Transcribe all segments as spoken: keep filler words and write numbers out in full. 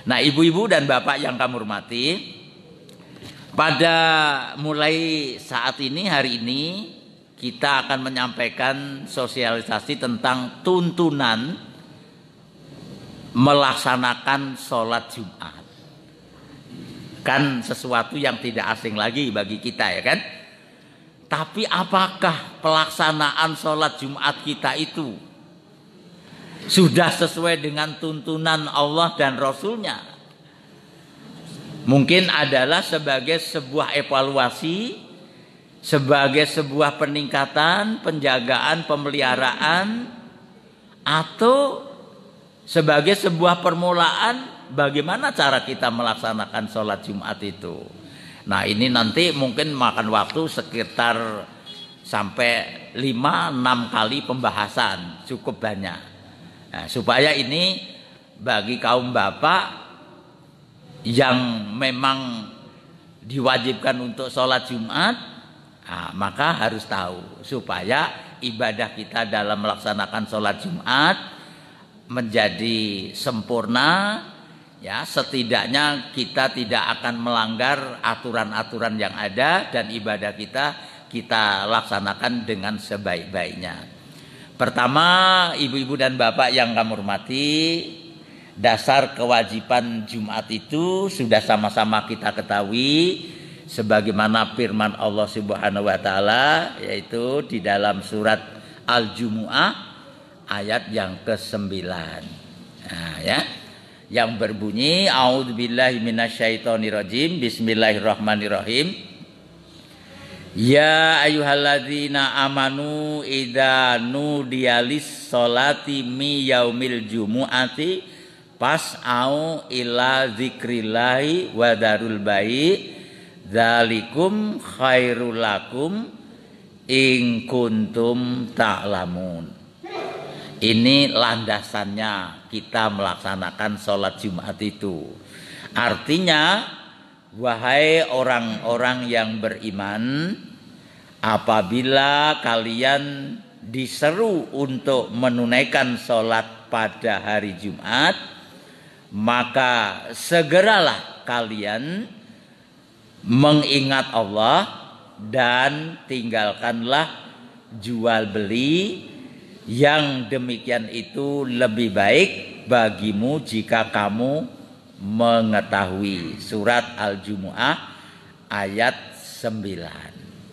Nah, ibu-ibu dan bapak yang kami hormati, pada mulai saat ini, hari ini, kita akan menyampaikan sosialisasi tentang tuntunan melaksanakan sholat Jumat. Kan sesuatu yang tidak asing lagi bagi kita, ya kan? Tapi apakah pelaksanaan sholat Jumat kita itu sudah sesuai dengan tuntunan Allah dan Rasulnya? Mungkin adalah sebagai sebuah evaluasi, sebagai sebuah peningkatan, penjagaan, pemeliharaan, atau sebagai sebuah permulaan bagaimana cara kita melaksanakan sholat Jumat itu. Nah, ini nanti mungkin makan waktu sekitar sampai lima enam kali pembahasan, cukup banyak. Nah, supaya ini bagi kaum bapak yang memang diwajibkan untuk sholat Jumat, nah, maka harus tahu supaya ibadah kita dalam melaksanakan sholat Jumat menjadi sempurna. Ya, setidaknya kita tidak akan melanggar aturan-aturan yang ada dan ibadah kita kita laksanakan dengan sebaik-baiknya. Pertama, ibu-ibu dan bapak yang kami hormati, dasar kewajiban Jumat itu sudah sama-sama kita ketahui sebagaimana firman Allah Subhanahu wa taala, yaitu di dalam surat Al-Jumu'ah ayat yang kesembilan. Nah, ya. Yang berbunyi a'udzubillahi minasyaitonirrajim, bismillahirrahmanirrahim. Ya ayyuhalladzina amanu idza nudiyalis sholati mi yaumil jumu'ati fas'au ila dzikrillahi wa darul bai dzalikum khairul lakum in kuntum ta'lamun. Ini landasannya kita melaksanakan sholat Jumat itu. Artinya, wahai orang-orang yang beriman, apabila kalian diseru untuk menunaikan sholat pada hari Jumat, maka segeralah kalian mengingat Allah dan tinggalkanlah jual beli. Yang demikian itu lebih baik bagimu jika kamu mengetahui. Surat Al-Jumu'ah ayat sembilan.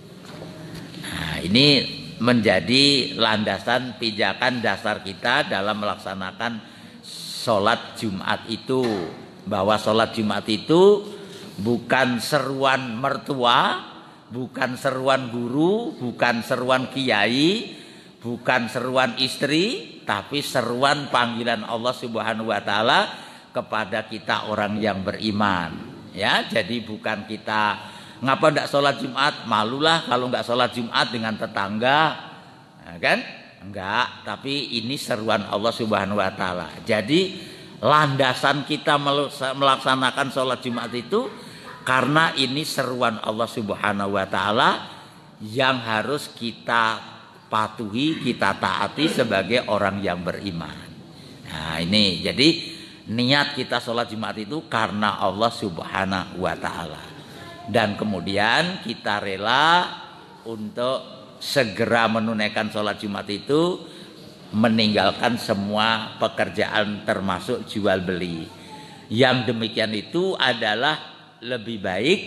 Nah, ini menjadi landasan pijakan dasar kita dalam melaksanakan sholat Jumat itu. Bahwa sholat Jumat itu bukan seruan mertua, bukan seruan guru, bukan seruan kiai, bukan seruan istri, tapi seruan panggilan Allah Subhanahu wa taala kepada kita orang yang beriman. Ya, jadi bukan kita ngapa enggak sholat Jumat, malulah kalau enggak sholat Jumat dengan tetangga. Nah, kan? Enggak, tapi ini seruan Allah Subhanahu wa taala. Jadi landasan kita melaksanakan sholat Jumat itu karena ini seruan Allah Subhanahu wa taala yang harus kita patuhi, kita taati sebagai orang yang beriman. Nah, ini jadi niat kita sholat Jumat itu karena Allah Subhanahu wa taala. Dan kemudian kita rela untuk segera menunaikan sholat Jumat itu, meninggalkan semua pekerjaan termasuk jual beli. Yang demikian itu adalah lebih baik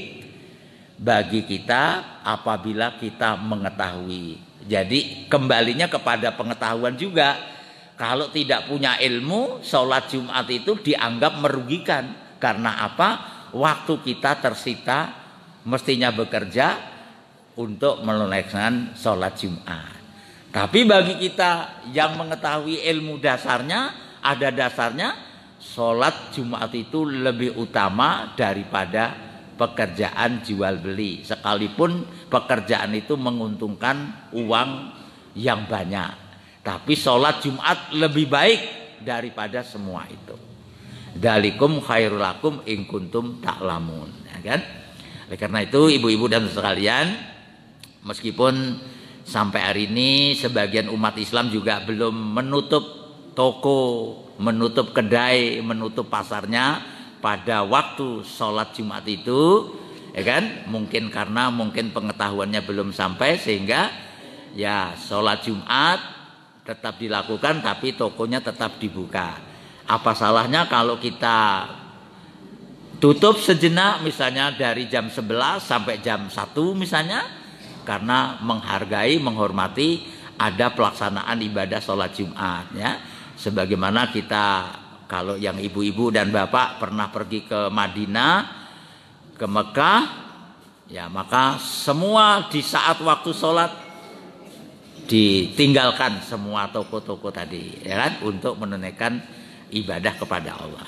bagi kita apabila kita mengetahui. Jadi kembalinya kepada pengetahuan juga. Kalau tidak punya ilmu, sholat Jumat itu dianggap merugikan. Karena apa? Waktu kita tersita, mestinya bekerja untuk menunaikan sholat Jumat. Tapi bagi kita yang mengetahui ilmu dasarnya, ada dasarnya, sholat Jumat itu lebih utama daripada pekerjaan jual beli, sekalipun pekerjaan itu menguntungkan uang yang banyak, tapi sholat Jumat lebih baik daripada semua itu. Dzalikum khairul lakum in kuntum ta'lamun, ya kan? Oleh karena itu ibu-ibu dan sekalian, meskipun sampai hari ini sebagian umat Islam juga belum menutup toko, menutup kedai, menutup pasarnya, pada waktu sholat Jumat itu, ya kan? Mungkin karena mungkin pengetahuannya belum sampai sehingga ya sholat Jumat tetap dilakukan tapi tokonya tetap dibuka. Apa salahnya kalau kita tutup sejenak misalnya dari jam sebelas sampai jam satu misalnya, karena menghargai, menghormati ada pelaksanaan ibadah sholat Jumat ya. Sebagaimana kita kalau yang ibu-ibu dan bapak pernah pergi ke Madinah, ke Mekah, ya maka semua di saat waktu sholat ditinggalkan semua toko-toko tadi, ya kan, untuk menunaikan ibadah kepada Allah.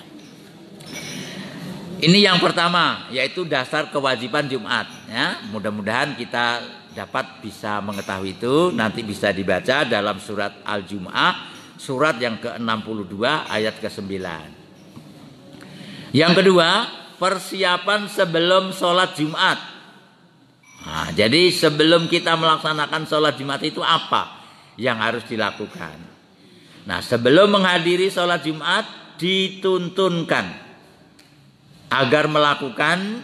Ini yang pertama, yaitu dasar kewajiban Jumat. Ya, mudah-mudahan kita dapat bisa mengetahui itu. Nanti bisa dibaca dalam surat Al-Jumu'ah, surat yang ke enam puluh dua ayat ke sembilan. Yang kedua, persiapan sebelum sholat Jumat. Nah, jadi sebelum kita melaksanakan sholat Jumat itu apa yang harus dilakukan? Nah, sebelum menghadiri sholat Jumat dituntunkan agar melakukan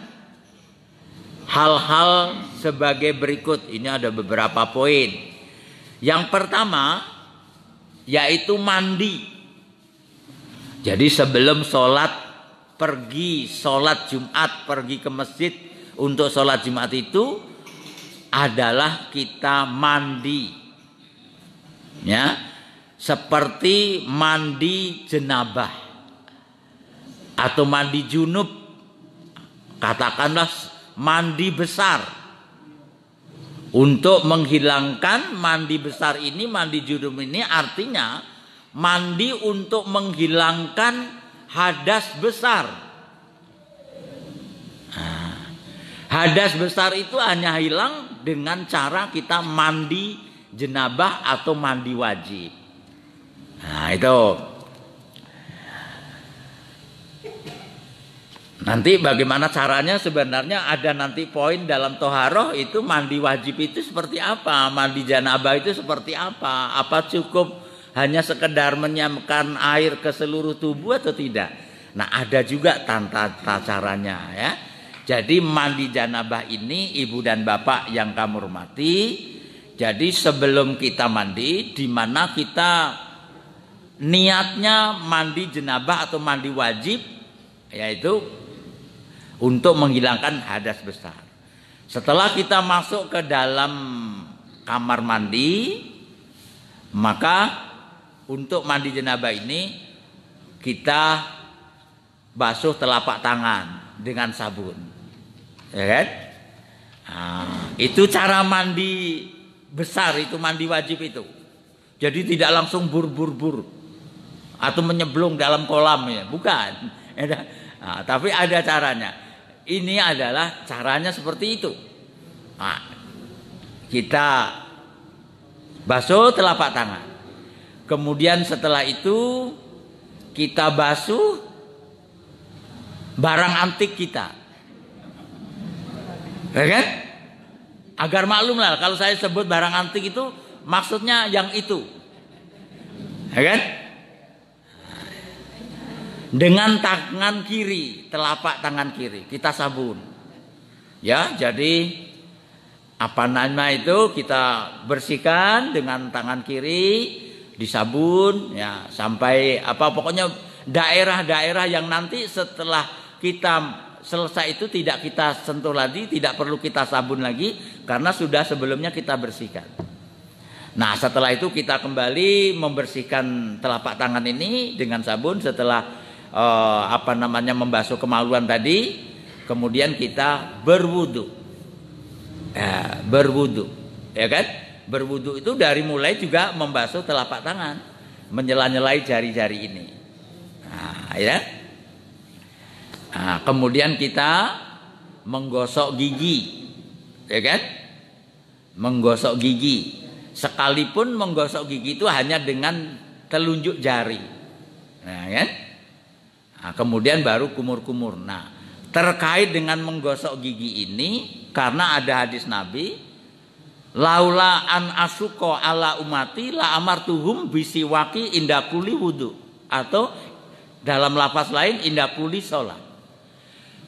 hal-hal sebagai berikut. Ini ada beberapa poin. Yang pertama yaitu mandi. Jadi sebelum sholat, pergi sholat Jumat, pergi ke masjid untuk sholat Jumat itu adalah kita mandi, ya, seperti mandi jenabah atau mandi junub, katakanlah mandi besar. Untuk menghilangkan mandi besar ini, mandi junub ini artinya mandi untuk menghilangkan hadas besar. Hadas besar itu hanya hilang dengan cara kita mandi jenabah atau mandi wajib. Nah itu. Nanti bagaimana caranya, sebenarnya ada nanti poin dalam toharoh itu mandi wajib itu seperti apa, mandi janabah itu seperti apa, apa cukup hanya sekedar menyiapkan air ke seluruh tubuh atau tidak. Nah ada juga tata, tata caranya ya. Jadi mandi janabah ini ibu dan bapak yang kami hormati, jadi sebelum kita mandi, di mana kita niatnya mandi janabah atau mandi wajib, yaitu untuk menghilangkan hadas besar. Setelah kita masuk ke dalam kamar mandi, maka untuk mandi janabah ini kita basuh telapak tangan dengan sabun. Ya kan? Nah, itu cara mandi besar, itu mandi wajib itu. Jadi tidak langsung bur-bur-bur atau menyeblung dalam kolam ya, bukan. Nah, tapi ada caranya. Ini adalah caranya seperti itu. Nah, kita basuh telapak tangan. Kemudian setelah itu kita basuh barang antik kita. Ya kan? Agar maklum lah kalau saya sebut barang antik itu maksudnya yang itu. Ya kan? Dengan tangan kiri, telapak tangan kiri kita sabun. Ya, jadi apa namanya itu kita bersihkan dengan tangan kiri, disabun ya sampai apa pokoknya daerah-daerah yang nanti setelah kita selesai itu tidak kita sentuh lagi, tidak perlu kita sabun lagi karena sudah sebelumnya kita bersihkan. Nah, setelah itu kita kembali membersihkan telapak tangan ini dengan sabun setelah eh, apa namanya membasuh kemaluan tadi, kemudian kita berwudu. Ya, berwudu, ya kan? Berwudu itu dari mulai juga membasuh telapak tangan, menyela-nyelai jari-jari ini. Nah, ya. Nah, kemudian kita menggosok gigi, ya kan? Menggosok gigi. Sekalipun menggosok gigi itu hanya dengan telunjuk jari, nah, kan? Nah, kemudian baru kumur-kumur. Nah, terkait dengan menggosok gigi ini, karena ada hadis Nabi, laula an asuko ala umati la amartuhum bisiwaki indakuli wudu, atau dalam lafaz lain indakuli sholat.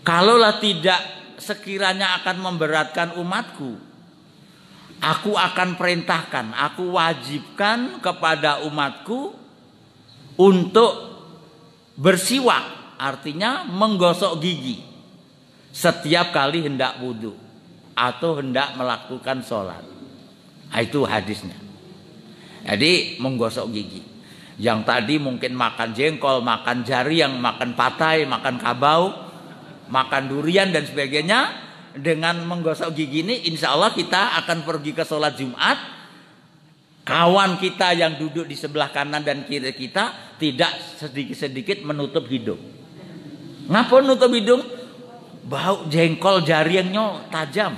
Kalaulah tidak sekiranya akan memberatkan umatku, aku akan perintahkan, aku wajibkan kepada umatku untuk bersiwak, artinya menggosok gigi setiap kali hendak wudhu atau hendak melakukan sholat. Nah, itu hadisnya. Jadi menggosok gigi. Yang tadi mungkin makan jengkol, makan jari, yang makan patai, makan kabau, makan durian dan sebagainya, dengan menggosok gigi ini insya Allah kita akan pergi ke sholat Jumat. Kawan kita yang duduk di sebelah kanan dan kiri kita tidak sedikit-sedikit menutup hidung. Ngapa menutup hidung? Bau jengkol jaringnya tajam.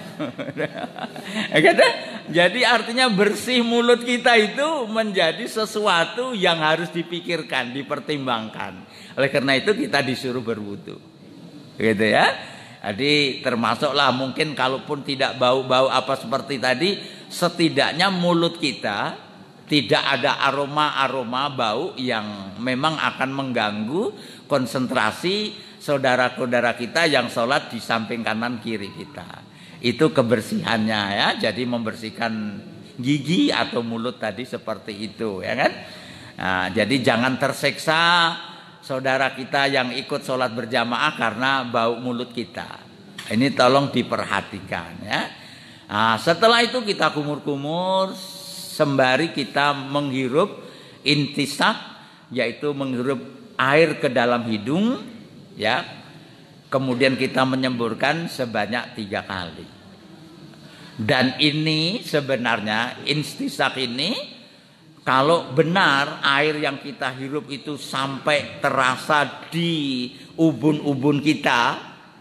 Jadi artinya bersih mulut kita itu menjadi sesuatu yang harus dipikirkan, dipertimbangkan. Oleh karena itu kita disuruh berwudu. Gitu ya. Jadi termasuklah mungkin kalaupun tidak bau-bau apa seperti tadi, setidaknya mulut kita tidak ada aroma-aroma bau yang memang akan mengganggu konsentrasi saudara-saudara kita yang sholat di samping kanan kiri kita. Itu kebersihannya ya. Jadi membersihkan gigi atau mulut tadi seperti itu ya kan. Nah, jadi jangan tersiksa saudara kita yang ikut sholat berjamaah karena bau mulut kita. Ini tolong diperhatikan ya. Nah, setelah itu kita kumur-kumur sembari kita menghirup intisak, yaitu menghirup air ke dalam hidung ya. Kemudian kita menyemburkan sebanyak tiga kali. Dan ini sebenarnya intisak ini, kalau benar air yang kita hirup itu sampai terasa di ubun-ubun kita,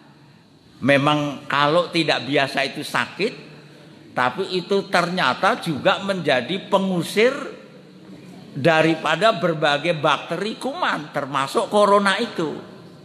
memang kalau tidak biasa itu sakit, tapi itu ternyata juga menjadi pengusir daripada berbagai bakteri kuman, termasuk corona itu.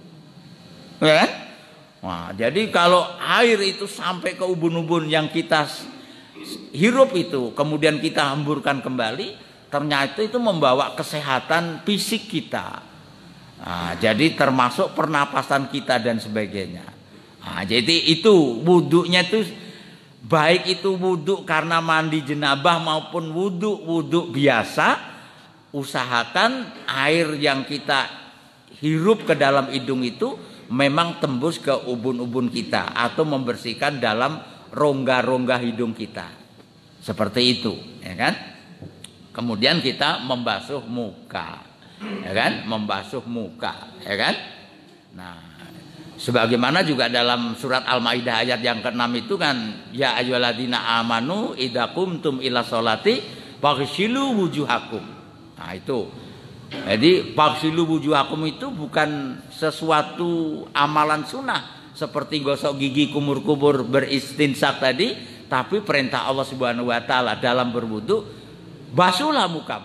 Ya? Nah, jadi kalau air itu sampai ke ubun-ubun yang kita hirup itu, kemudian kita hemburkan kembali, ternyata itu membawa kesehatan fisik kita. Nah, jadi termasuk pernapasan kita dan sebagainya. Nah, jadi itu wudhunya itu baik itu wudhu karena mandi jenabah maupun wudhu-wudhu biasa, usahakan air yang kita hirup ke dalam hidung itu memang tembus ke ubun-ubun kita atau membersihkan dalam rongga-rongga hidung kita. Seperti itu, ya kan? Kemudian kita membasuh muka, ya kan? Membasuh muka, ya kan? Nah, sebagaimana juga dalam surat Al-Maidah ayat yang keenam itu kan, ya ayyuhalladzina amanu idza qumtum ila sholati faghsilu wujuhakum. Nah, itu. Jadi faghsilu wujuhakum itu bukan sesuatu amalan sunnah seperti gosok gigi, kumur-kumur, beristinsak tadi, tapi perintah Allah Subhanahu wa taala dalam berwudu, basuhlah muka.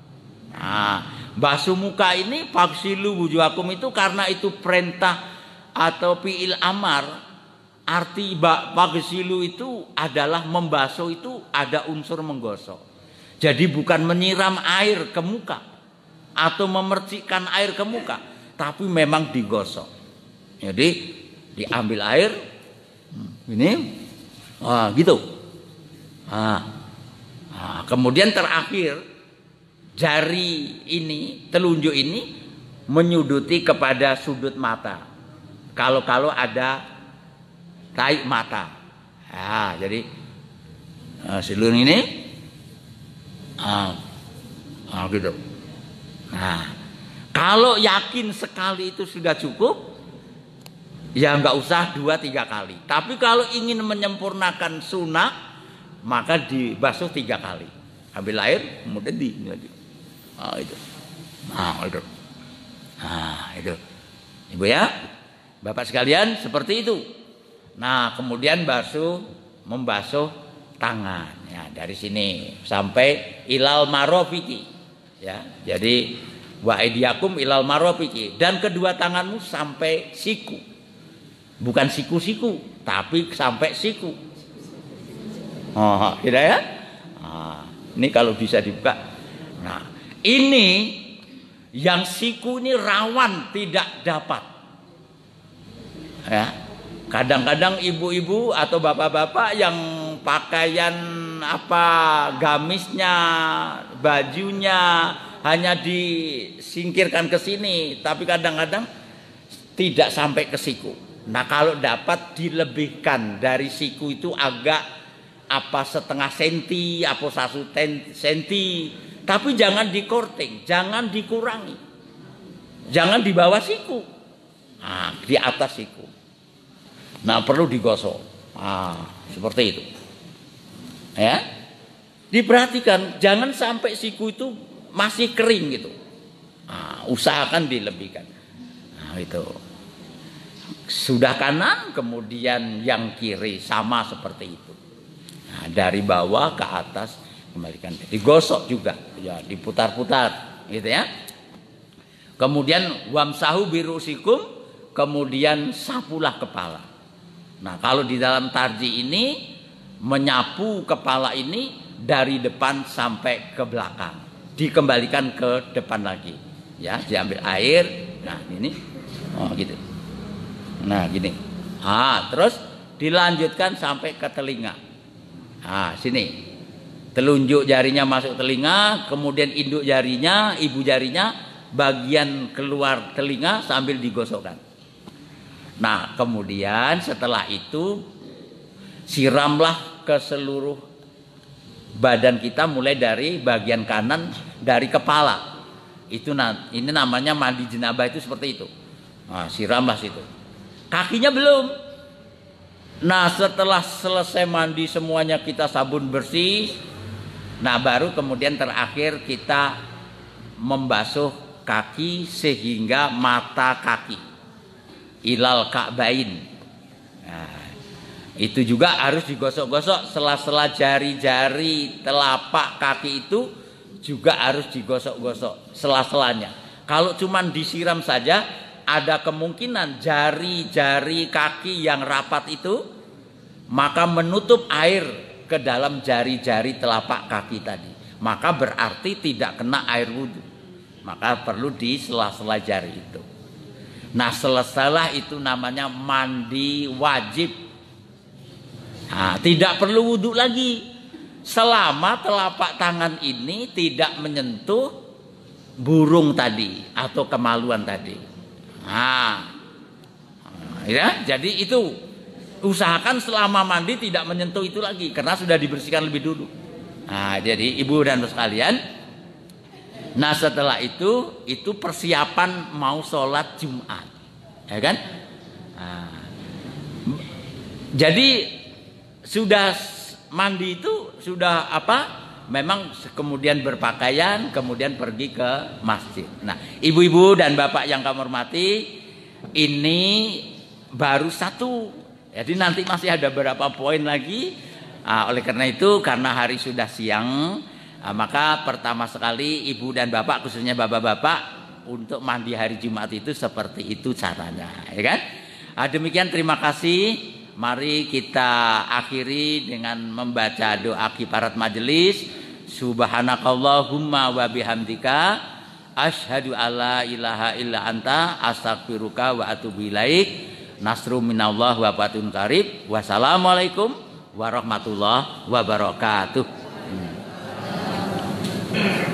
Nah, basuh muka ini faghsilu wujuhakum itu karena itu perintah atau fi'il amar. Arti faghsilu itu adalah membasuh, itu ada unsur menggosok. Jadi bukan menyiram air ke muka atau memercikkan air ke muka, tapi memang digosok. Jadi diambil air ini, ah, gitu. Ah, ah, kemudian terakhir jari ini, telunjuk ini menyuduti kepada sudut mata. Kalau-kalau ada taik mata, ah, jadi ah, silung ini, ah, ah, gitu. Nah, kalau yakin sekali itu sudah cukup, ya nggak usah dua tiga kali. Tapi kalau ingin menyempurnakan sunnah, maka dibasuh tiga kali. Ambil air, kemudian di, nah, itu, nah itu, nah itu, ibu ya, bapak sekalian seperti itu. Nah, kemudian basuh, membasuh tangan, ya dari sini sampai ilal marofiki. Ya, jadi wa aidiakum ilal marofiki, dan kedua tanganmu sampai siku, bukan siku-siku, tapi sampai siku. Oh, tidak ya? Nah, ini kalau bisa dibuka. Nah, ini yang siku ini rawan tidak dapat. Ya, Kadang-kadang ibu-ibu atau bapak-bapak yang pakaian apa gamisnya, bajunya hanya disingkirkan ke sini, tapi kadang-kadang tidak sampai ke siku. Nah, kalau dapat dilebihkan dari siku itu agak apa setengah senti, apa satu senti, tapi jangan dikorting, jangan dikurangi, jangan di bawah siku, nah, di atas siku. Nah, perlu digosok. Ah, seperti itu. Ya. Diperhatikan jangan sampai siku itu masih kering gitu. Nah, usahakan dilebihkan. Nah, itu. Sudah kanan, kemudian yang kiri sama seperti itu. Nah, dari bawah ke atas kembalikan. Digosok juga, ya, diputar-putar gitu ya. Kemudian wamsahu birusikum, kemudian sapulah kepala. Nah, kalau di dalam tarji ini menyapu kepala ini dari depan sampai ke belakang, dikembalikan ke depan lagi, ya, diambil air. Nah, ini, oh gitu. Nah, gini. Ah, terus dilanjutkan sampai ke telinga. Ah, sini. Telunjuk jarinya masuk telinga, kemudian induk jarinya, ibu jarinya bagian keluar telinga sambil digosokkan. Nah, kemudian setelah itu siramlah ke seluruh badan kita mulai dari bagian kanan dari kepala. Itu ini namanya mandi jenabah itu seperti itu. Nah, siramlah situ. Kakinya belum. Nah, setelah selesai mandi semuanya kita sabun bersih. Nah, baru kemudian terakhir kita membasuh kaki sehingga mata kaki. Ilal ka'bain. Nah, itu juga harus digosok-gosok, sela-sela jari-jari telapak kaki itu juga harus digosok-gosok sela-selanya. Kalau cuman disiram saja, ada kemungkinan jari-jari kaki yang rapat itu maka menutup air ke dalam jari-jari telapak kaki tadi. Maka berarti tidak kena air wudhu. Maka perlu di sela-sela jari itu. Nah, setelah itu namanya mandi wajib. Nah, tidak perlu wudhu lagi selama telapak tangan ini tidak menyentuh burung tadi atau kemaluan tadi. Nah, ya, jadi itu usahakan selama mandi tidak menyentuh itu lagi karena sudah dibersihkan lebih dulu. Nah, jadi ibu dan bapak sekalian, nah setelah itu itu persiapan mau sholat Jumat, ya kan? Nah, jadi sudah mandi itu sudah apa? Memang kemudian berpakaian, kemudian pergi ke masjid. Nah, ibu-ibu dan bapak yang kami hormati, ini baru satu. Jadi nanti masih ada beberapa poin lagi. Nah, oleh karena itu, karena hari sudah siang, nah, maka pertama sekali ibu dan bapak, khususnya bapak-bapak, untuk mandi hari Jumat itu seperti itu caranya, ya kan? Nah, demikian, terima kasih. Mari kita akhiri dengan membaca doa kifarat majelis. Subhanakallahumma wa bihamdika asyhadu alla ilaha illa anta astaghfiruka wa atubu ilaik. Nasru minallah wa fatun qarib. Wassalamualaikum warahmatullahi wabarakatuh.